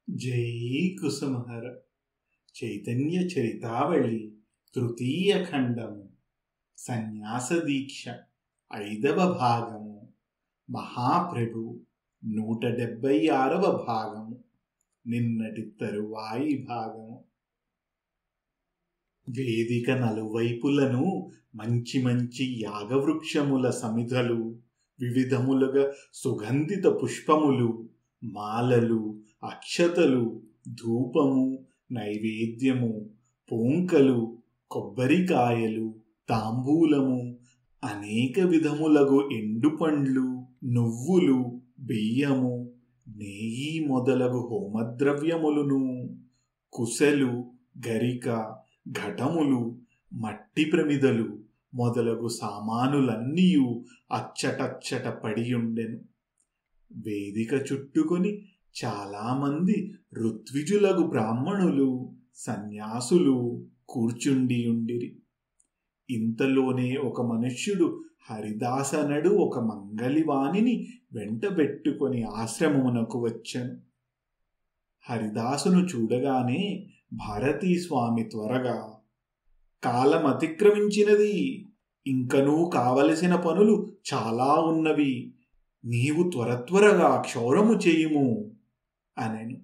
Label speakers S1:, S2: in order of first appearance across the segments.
S1: జై కుసుమహర చైతన్య చరితావళి తృతీయ ఖండము సన్యాస దీక్ష 5వ భాగము మహాప్రభు 176వ భాగము నిన్నటి తరువాయి భాగము. వేదిక నలువైపులను మంచి మంచి యాగవృక్షముల సమిధలు, వివిధములుగా సుగంధిత పుష్పములు, మాలలు, అక్షతలు, ధూపము, నైవేద్యము, పోంకలు, కొబ్బరికాయలు, తాంబూలము, అనేక విధములగు ఎండుపండ్లు, నువ్వులు, బియ్యము, నేయి మొదలగు హోమద్రవ్యములను, కుశలు, గరిక, ఘటములు, మట్టి ప్రమిదలు మొదలగు సామానులన్నీయు అచ్చటచ్చట పడియుండెను. వేదిక చుట్టుకొని చాలామంది ఋత్విజులగు బ్రాహ్మణులు, సన్యాసులు కూర్చుండియుండిరి. ఇంతలోనే ఒక మనుష్యుడు హరిదాసనడు ఒక మంగలివానిని వెంటబెట్టుకొని ఆశ్రమమునకు వచ్చెను. హరిదాసును చూడగానే భారతీస్వామి త్వరగా, కాలం అతిక్రమించినది, ఇంకనూ కావలసిన పనులు చాలా ఉన్నవి, నీవు త్వరగా క్షౌరము చేయుము అనెను.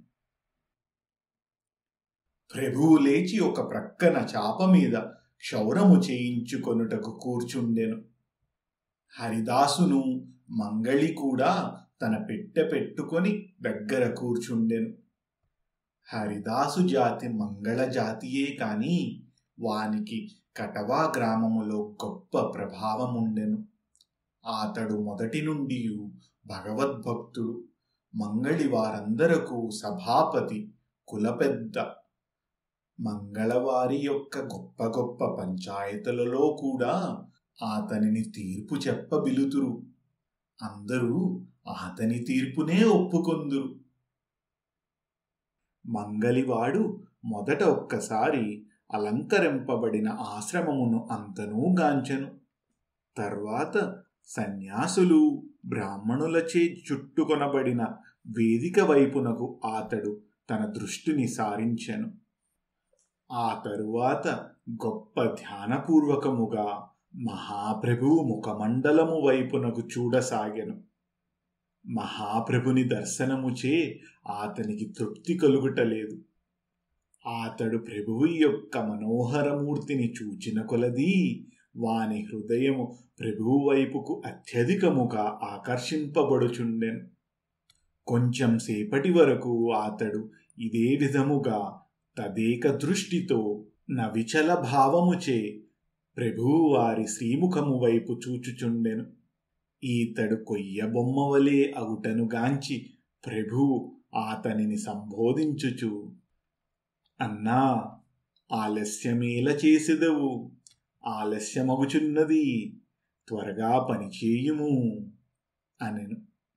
S1: ప్రభువు లేచి ఒక ప్రక్కన చాప మీద క్షౌరము చేయించుకొనుటకు కూర్చుండెను. హరిదాసును మంగళి కూడా తన పెట్టె పెట్టుకొని దగ్గర కూర్చుండెను. హరిదాసు జాతి మంగళ జాతియే కాని వానికి కటవా గ్రామములో గొప్ప ప్రభావముండెను. అతడు మొదటి నుండి భగవద్భక్తుడు, మంగళి వారందరకు సభాపతి, కులపెద్ద. మంగళవారి యొక్క గొప్ప గొప్ప పంచాయతీలలో కూడా అతనిని తీర్పు చెప్పబిలుతురు. అందరూ అతని తీర్పునే ఒప్పుకొందురు. మంగలివాడు మొదట ఒక్కసారి అలంకరింపబడిన ఆశ్రమమును అంతనూ గాంచెను. తర్వాత సన్యాసులు, బ్రాహ్మణులచే చుట్టుకొనబడిన వేదిక వైపునకు అతడు తన దృష్టిని సారించెను. ఆ తరువాత గొప్ప ధ్యానపూర్వకముగా మహాప్రభువు ముఖమండలము వైపునకు చూడసాగెను. మహాప్రభుని దర్శనముచే అతనికి తృప్తి కలుగుటలేదు. అతడు ప్రభువు యొక్క మనోహరమూర్తిని చూచిన కొలదీ వాని హృదయము ప్రభువు వైపుకు అత్యధికముగా ఆకర్షింపబడుచుండెను. కొంచెం సేపటి వరకు అతడు ఇదే విధముగా తదేక దృష్టితో నవిచల భావముచే ప్రభువు వారి శ్రీముఖము వైపు చూచుచుండెను. ఈతడు కొయ్యబొమ్మవలే అగుటను గాంచి ప్రభువు అతనిని సంబోధించుచు, అన్నా, ఆలస్యమేల చేసెదవు, ఆలస్యమగుచున్నది, త్వరగా పనిచేయుము అనెను.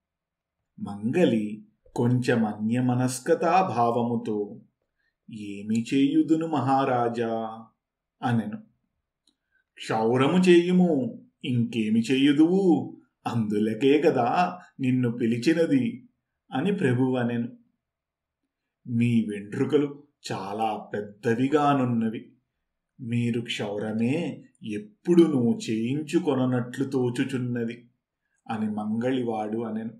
S1: మంగలి కొంచెం అన్యమనస్కతా భావముతో, ఏమి చేయుదును మహారాజా అనెను. క్షౌరము చేయుము, ఇంకేమి చేయుదువు, అందులకే కదా నిన్ను పిలిచినది అని ప్రభువు అనెను. మీ వెంట్రుకలు చాలా పెద్దవిగానున్నవి, మీరు క్షౌరమే ఎప్పుడునూ చేయించుకొననట్లు తోచుచున్నది అని మంగళివాడు అనెను.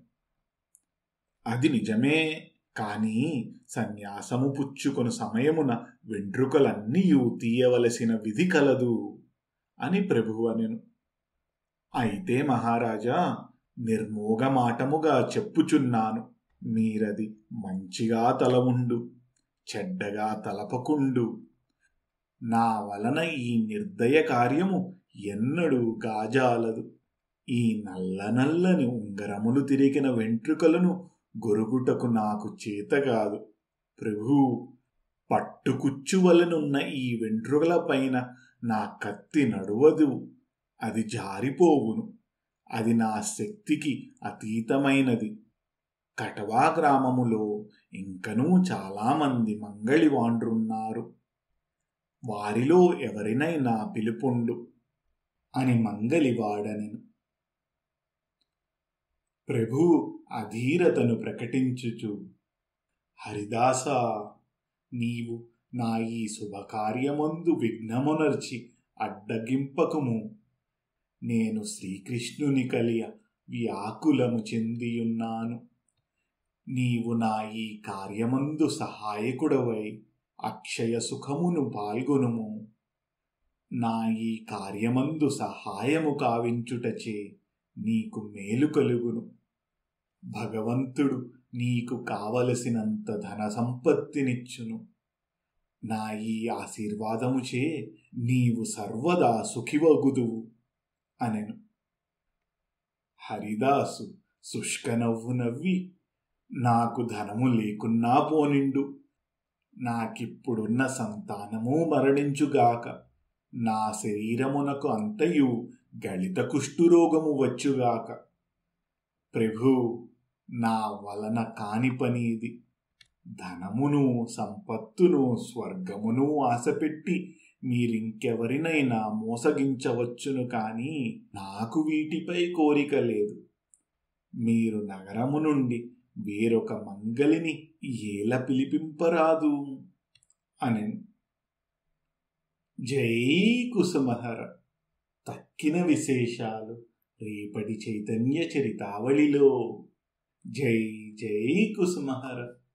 S1: అది నిజమే, కాని సన్యాసము పుచ్చుకొను సమయమున వెంట్రుకలన్నీయూ తీయవలసిన విధి కలదు అని ప్రభువు అనెను. అయితే మహారాజా, నిర్మోగమాటముగా చెప్పుచున్నాను, మీరది మంచిగా తలవుండు, చెడ్డగా తలపకుండు. నా వలన ఈ నిర్దయ కార్యము ఎన్నడూ గాజాలదు. ఈ నల్లని ఉంగరములు తిరిగిన వెంట్రుకలను గొరుగుటకు నాకు చేతగాదు. ప్రభూ, పట్టుకుచ్చువలనున్న ఈ వెంట్రుకల పైన నా కత్తి నడువదు, అది జారిపోవును. అది నా శక్తికి అతీతమైనది. కటవా గ్రామములో ఇంకనూ చాలామంది మంగళివాండ్రున్నారు, వారిలో ఎవరినైనా పిలుపుండు అని మంగలివాడనెను. ప్రభువు అధీరతను ప్రకటించుచు, హరిదాసా, నీవు నా ఈ శుభకార్యమందు విఘ్నమునర్చి అడ్డగింపకుము. నేను శ్రీకృష్ణుని కలియ వ్యాకులము చెందియున్నాను. నీవు నా ఈ కార్యమందు సహాయకుడవై అక్షయ సుఖమును పాల్గొనుము. నా ఈ కార్యమందు సహాయము కావించుటచే నీకు మేలు కలుగును. భగవంతుడు నీకు కావలసినంత ధన సంపత్తినిచ్చును. నా ఈ ఆశీర్వాదముచే నీవు సర్వదా సుఖివగుదువు అనెను. హరిదాసు శుష్క నవ్వు నవ్వి, నాకు ధనము లేకున్నా పోనిండు, నాకిప్పుడున్న సంతానము మరణించుగాక, నా శరీరమునకు అంతయు గళిత కుష్ఠురోగము వచ్చుగాక. ప్రభూ, నా వలన కాని పనిది. ధనమును సంపత్తును స్వర్గమును ఆశపెట్టి మీరింకెవరినైనా మోసగించవచ్చును, కానీ నాకు వీటిపై కోరిక లేదు. మీరు నగరము నుండి వేరొక మంగలిని ఏల పిలిపింపరాదు అనెను. జై కుసుమహర. తక్కిన విశేషాలు రేపటి చైతన్య చరితావళిలో. జై జై కుసుమహర.